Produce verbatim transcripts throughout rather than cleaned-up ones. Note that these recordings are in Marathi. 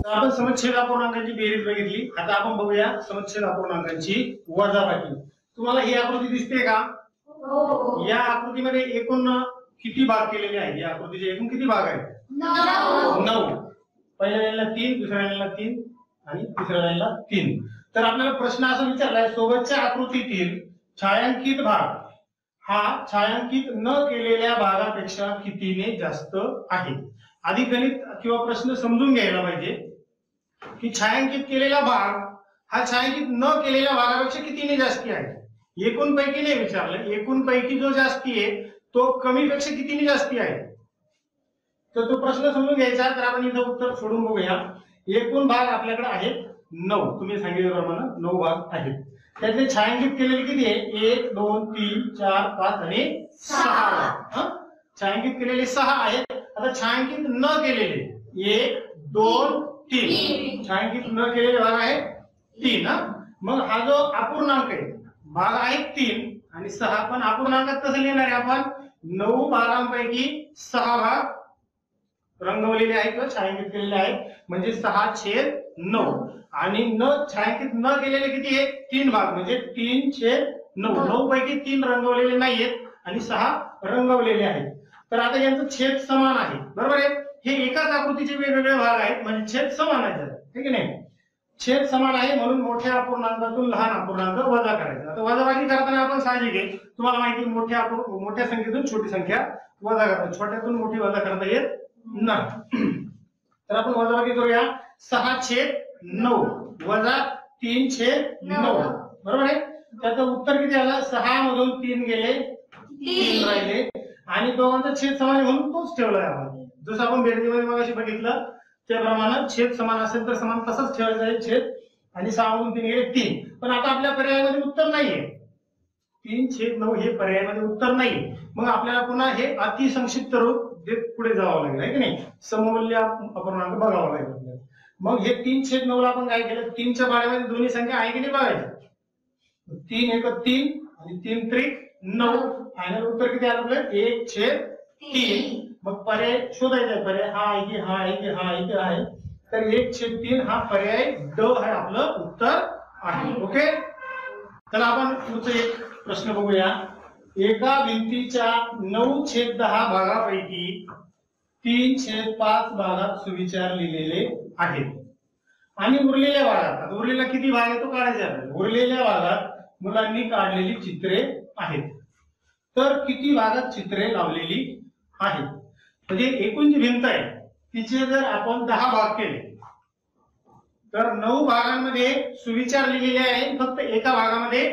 तर आपण समच्छेद अपूर्णांकांची बेरीज बघितली। आता आपण बघूया समच्छेद अपूर्णांकांची वजाबाकी। तुम्हाला ही आकृती दिसते का? हो। या आकृतीमध्ये एकूण किती भाग केलेले आहेत? या आकृतीचे एकूण किती भाग आहेत? नऊ। नऊ। पहिल्या लाईनला तीन, दुसऱ्या लाईनला तीन आणि तिसऱ्या लाईनला तीन। तर आपल्याला प्रश्न असा विचारलाय, सोबतच्या आकृतीतील छायांकित भाग हा छायांकित न केलेल्या भागापेक्षा कितीने जास्त आहे? आधी गणित किंवा प्रश्न समजून घ्यायला पाहिजे की छायांकित केलेला भाग हा छायांकित न केलेल्या भागापेक्षा कितीने जास्ती आहे। एकूण पैकी नाही विचारलं, एकूण पैकी जो जास्ती आहे तो कमी पेक्षा कितीने जास्ती आहे। तर तो प्रश्न समजून घ्यायचा। तर आपण इथं उत्तर सोडून बघूया। एकूण भाग आपल्याकडे आहेत नऊ, तुम्ही सांगितल्याप्रमाणे नऊ भाग आहेत। त्यातले छायांकित केलेले किती आहे? एक, दोन, तीन, चार, पाच आणि सहा। छायांकित केलेले सहा आहेत। आता छायांकित न केलेले एक, दोन, तीन। छायांकित न केलेले भाग आहे तीन। मग हा जो अपूर्णांक आहे भाग आहे तीन आणि सहा, पण अपूर्णांकात कसं लिहिणार आहे आपण? नऊ भागांपैकी सहा भाग रंगवलेले आहेत किंवा छायांकित केलेले आहेत, म्हणजे सहा छेद नऊ। आणि न छायांकित न केलेले किती आहे? तीन भाग, म्हणजे तीन छेद नऊ। नऊ पैकी तीन रंगवलेले नाहीयेत आणि सहा रंगवलेले आहेत। तर आता यांचं छेद समान आहे, बरोबर आहे। हे एकाच आकृतीचे वेगवेगळे भाग आहेत, म्हणजे छेद समान आहेत, ठीक आहे नाही? छेद समान आहे म्हणून मोठ्या अपूर्णांकातून लहान अपूर्णांक वजा करायचा। आता वजाबाकी करताना आपण साहजिक आहे, तुम्हाला माहिती आहे मोठ्या मोठ्या संख्येतून छोटी संख्या वजा करतात, छोट्यातून मोठी वजा करता येत नाही। तर आपण वजाबाकी करूया। सहा छेद नऊ वजा तीन छेद नऊ, बरोबर आहे। त्याचं उत्तर किती आलं? सहा मधून तीन गेले, तीन राहिले आणि दोघांचा छेद समान म्हणून तोच ठेवलाय आपण। जसं आपण बेरजेमध्ये मगाशी बघितलं त्याप्रमाणे छेद समान असेल तर समान तसंच ठेवायचं आहे छेद, आणि सहा मधून तीन गेले तीन। पण आता आपल्या पर्यायामध्ये उत्तर नाहीये, तीन छेद नऊ हे पर्यायामध्ये उत्तर नाहीये। मग आपल्याला पुन्हा हे अतिसंक्षिप्त रूप देत पुढे जावं लागेल, आहे की नाही? सममूल्य अपूर्णांक बघावं लागेल आपल्याला। मग हे तीन छेद नऊ ला आपण काय केलं? तीनच्या पाड्यामध्ये दोन्ही संख्या आहे की नाही बघायचं। तीन एक तीन आणि तीन त्रिक नऊ। फायनल उत्तर किती आलं आपलं? एक छेद तीन। मग पर्याय शोधायचा आहे, पर्याय हा आहे की हा आहे की हा आहे की आहे। तर एक छेद तीन हा पर्याय ड आहे, आपलं उत्तर आहे। ओके, तर आपण पुढचा एक प्रश्न बघूया। एका भिंतीच्या नऊ छेद दहा भागापैकी तीन छेद पाच भागात सुविचार लिहिलेले आहेत आणि उरलेल्या भागात, उरलेला किती भाग आहे तो काढायचा आहे। उरलेल्या भागात मुलांनी काढलेली चित्रे आहेत, तर किती भागात चित्रे लावलेली आहेत? म्हणजे एकूण जी भिंत आहे तिचे जर आपण दहा भाग केले तर नऊ भागांमध्ये सुविचार लिहिलेले आहे, फक्त एका भागामध्ये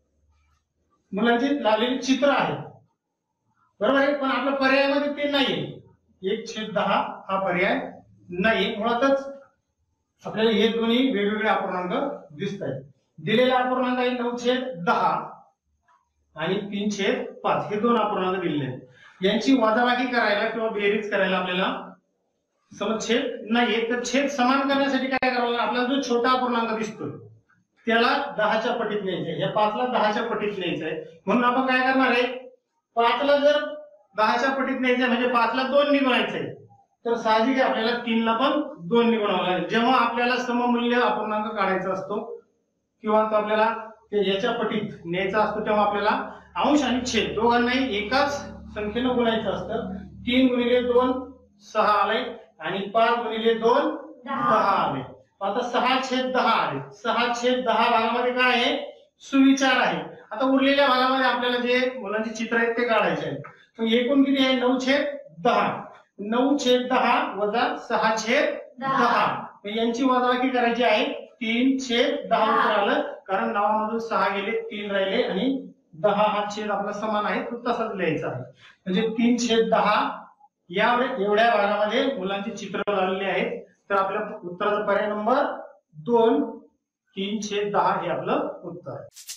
मुलांची लावलेली चित्र आहेत, बरोबर आहे। पण आपल्या पर्यायामध्ये ते नाहीये, एक छेद दहा हा पर्याय नाही। मुळातच आपल्याला हे दोन्ही वेगवेगळे अपूर्णांक दिसत आहेत। दिलेला अपूर्णांक आहे नऊ छेद दहा आणि तीन छेद पाच, हे दोन अपूर्णांक दिलेले आहेत। यांची वजाबाकी करायला किंवा बेरीज करायला आपल्याला समच्छेद नाहीये, तर छेद समान करण्यासाठी काय करावं लागेल? आपल्याला जो छोटा अपूर्णांक दिसतोय त्याला दहाच्या पटीत न्यायचं आहे, या पाचला दहाच्या पटीत न्यायचं आहे। म्हणून आपण काय करणार आहे? पाचला जर दहाच्या पटीत न्यायचं आहे म्हणजे पाचला दोन ने गुणायचं आहे, तर साहजिक आहे आपल्याला तीनला पण दोन ने गुणावं लागेल। जेव्हा आपल्याला सममूल्य अपूर्णांक काढायचा असतो किंवा तो आपल्याला याच्या पटीत न्यायचा असतो तेव्हा आपल्याला अंश आणि छेद दोघांनाही एकाच संख्येनं गुणायचं असतं। तीन गुणिले दोन सहा आले आणि पाच गुणिले दोन दहा आले। आता सहा छेद दहा आले। सहा छेद दहा भागामध्ये काय आहे? सुविचार आहे। आता उरलेल्या भागामध्ये आपल्याला जे मुलांची चित्र आहेत ते काढायचे आहेत। तर एकूण किती आहे? नऊ छेद दहा। नऊ छेद दहा वजा सहा छेद दहा, यांची वजाबाकी करायची आहे। तीन छेद दहा उत्तर आलं, कारण नावामधून सहा गेले, तीन राहिले आणि दहा हा छेद आपला समान आहे तो तसाच लिहायचा आहे। म्हणजे तीन छेद दहा या एवढ्या भागामध्ये मुलांची चित्र लावलेली आहेत। तर आपल्या उत्तराचा पर्याय नंबर दोन, तीन छेद दहा हे आपलं उत्तर आहे।